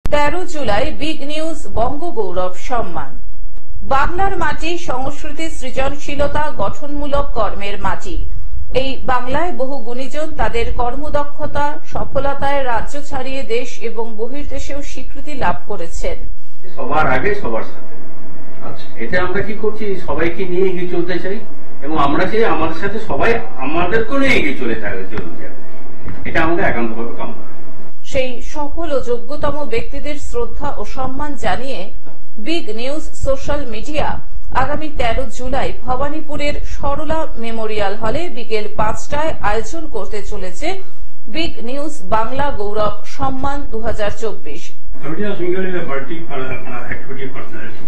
13 July big news Banga Gaurav Samman. বাংলার মাটি সংস্কৃতি, সৃজনশীলতা, গঠনমূলক কর্মের মাটি। এই বাংলায় বহু গুণীজন তাদের কর্মদক্ষতা, সফলতায় রাজ্য ছাড়িয়ে দেশ এবং বহির্দেশেও স্বীকৃতি লাভ করেছেন। সবার আগে সবার সাথে, আচ্ছা, এতে আমরা কি করছি, সবাইকে নিয়ে এগিয়ে চলতে চাই এবং আমরা চাই আমাদের সাথে সবাই আমাদেরকেও নিয়ে এগিয়ে চলতে যাবে। এটা আমাদের একান্তভাবে কাম্য। সেই সফল ও যোগ্যতম ব্যক্তিদের শ্রদ্ধা ও সম্মান জানিয়ে বিগ নিউজ সোশ্যাল মিডিয়া আগামী 13 জুলাই ভবানীপুরের সরলা মেমোরিয়াল হলে বিকেল 5টায় আয়োজন করতে চলেছে বিগ নিউজ বাংলা গৌরব সম্মান 2024। Ravinder Singhal is a multi-activity personality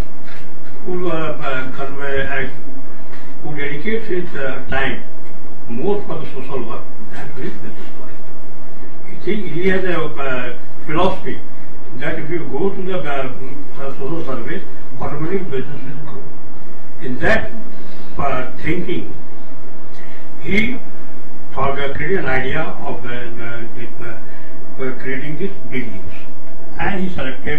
who dedicates his time more for the social work than for his business work. He has a philosophy that if you go to the social service, automatic business will grow. In that thinking, he created an idea of creating this big news. And he selected,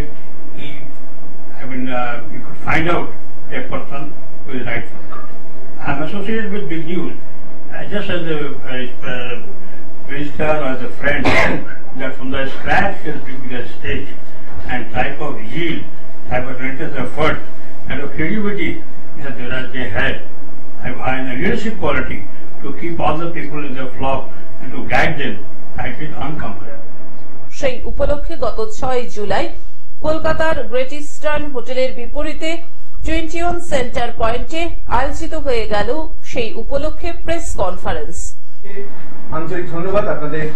you could find out a person who is right for that. I'm associated with big news just as a visitor or as a friend that from the scratch he has been a stage and type of yield, type of relentless effort and of creativity that they had and a leadership quality to keep all the people in the flock and to guide them, that is uncomparable. সেই উপলক্ষে গত 6 জুলাই কলকাতার great eastern হোটেলের বিপরীতে 21 centre পয়েন্টে আয়োজিত হয়ে গেল সেই উপলক্ষে প্রেস কনফারেন্স। আন্তরিক ধন্যবাদ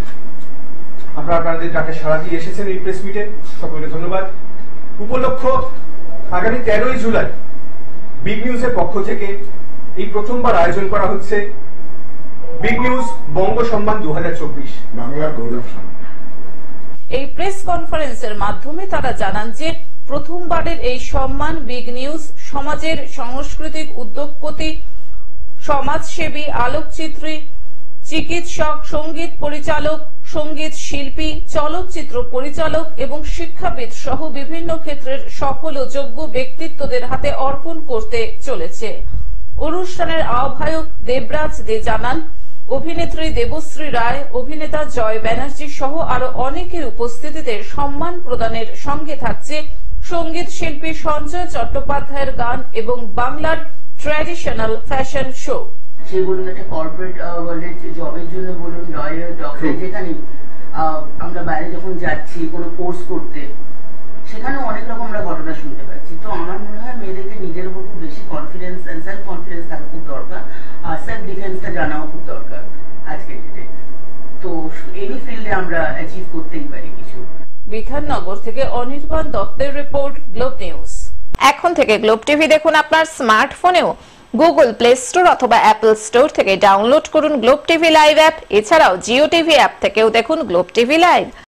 আপনাদের ডাকে সাড়া দিয়ে এসেছেন এই প্রেস মিটে, সকলকে ধন্যবাদ। উপলক্ষ আগামী 13 জুলাই বিগ নিউজের পক্ষ থেকে এই প্রথমবার আয়োজন করা হচ্ছে বিগ নিউজ বঙ্গ সম্মান 2024 বাংলা গৌরব সম্মান। এই প্রেস কনফারেন্সের মাধ্যমে তারা জানান যে প্রথমবারের এই সম্মান বিগ নিউজ সমাজের সাংস্কৃতিক উদ্যোগপতি, সমাজসেবী, আলোকচিত্রী, চিকিৎসক, সঙ্গীত পরিচালক, সঙ্গীত শিল্পী, চলচ্চিত্র পরিচালক এবং শিক্ষাবিদ সহ বিভিন্ন ক্ষেত্রের সফল ও যোগ্য ব্যক্তিত্বদের হাতে অর্পণ করতে চলেছে। অনুষ্ঠানের আহ্বায়ক দেবরাজ দে জানান, অভিনেত্রী দেবশ্রী রায়, অভিনেতা জয় ব্যানার্জি সহ আরো অনেকের উপস্থিতিতে সম্মান প্রদানের সঙ্গে থাকছে সঙ্গীত শিল্পী সঞ্জয় চট্টোপাধ্যায়ের গান এবং বাংলার ট্র্যাডিশনাল ফ্যাশন শো। সে বলুন একটা কর্পোরেট ওয়ার্ল্ডের জবের জন্য বলুন, লয়ার, ডক্টর, যেখানে আমরা বাইরে যখন যাচ্ছি কোনো কোর্স করতে, সেখানেও অনেক রকম আমরা ঘটনা শুনতে পাচ্ছি। তো আমার মনে হয় মেয়েদেরকে নিজের উপর খুব বেশি কনফিডেন্স এন্ড সেলফ কনফিডেন্স থাকা খুব দরকার, আর সেলফ ডিফেন্সটা জানাও খুব দরকার আজকের ডেটে। তো এই ফিল্ডে আমরা অ্যাচিভ করতেই পারি কিছু। বিধাননগর থেকে অনির্বাণ দত্তের রিপোর্ট, গ্লোব নিউজ। এখন থেকে গ্লোব টিভি দেখুন আপনার স্মার্টফোনেও। গুগল প্লে স্টোর অথবা অ্যাপল স্টোর থেকে ডাউনলোড করুন গ্লোব টিভি লাইভ অ্যাপ। এছাড়াও জিও টিভি অ্যাপ থেকেও দেখুন গ্লোব টিভি লাইভ।